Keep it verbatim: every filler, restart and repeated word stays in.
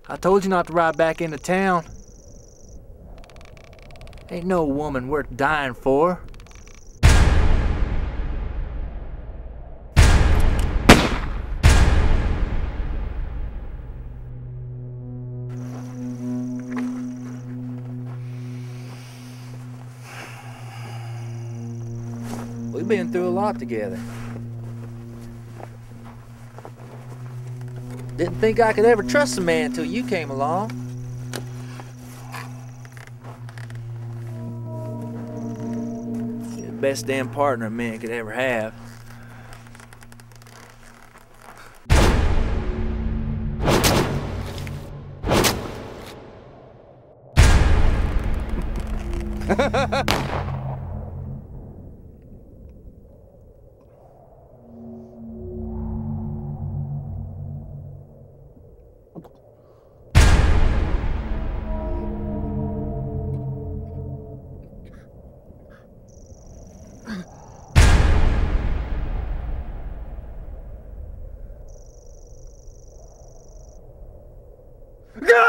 I told you not to ride back into town. Ain't no woman worth dying for. We've been through a lot together. Didn't think I could ever trust a man until you came along. You're the best damn partner a man could ever have. No!